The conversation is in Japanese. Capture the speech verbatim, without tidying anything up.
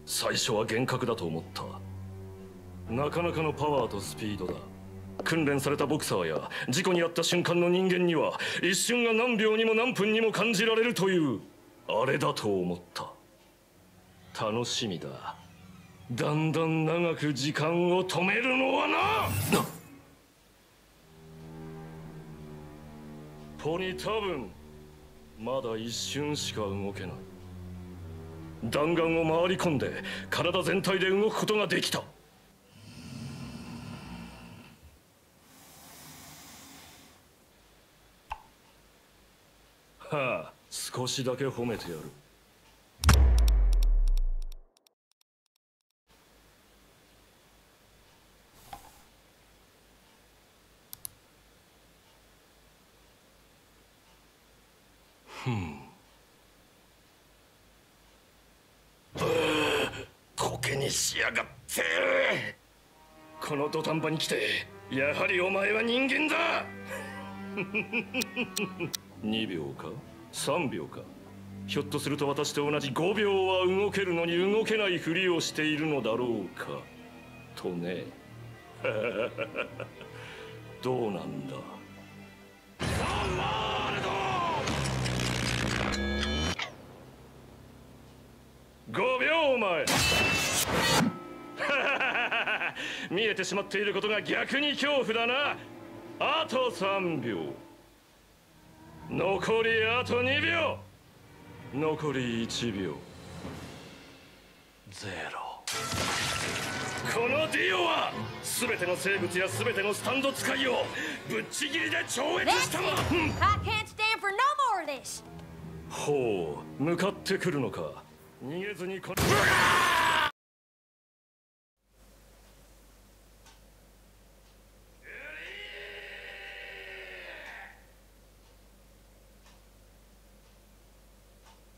最初は幻覚だと思った。なかなかのパワーとスピードだ。訓練されたボクサーや事故に遭った瞬間の人間には一瞬が何秒にも何分にも感じられるというあれだと思った。楽しみだ。だんだん長く時間を止めるのはな。ポニー多分まだ一瞬しか動けない。弾丸を回り込んで体全体で動くことができた。はあ、少しだけ褒めてやる。ふん。苔にしやがって。この土壇場に来てやはりお前は人間だ。にびょうかさんびょうか。ひょっとすると私と同じごびょうは動けるのに動けないふりをしているのだろうかとね。どうなんだ。ごびょうまえ。見えてしまっていることが逆に恐怖だな。あとさんびょう。残りあとにびょう。残りいちびょう。ゼロ。このディオは全ての生物や全てのスタンド使いをぶっちぎりで超越したもの。ほう、向かってくるのか。逃げずにこ。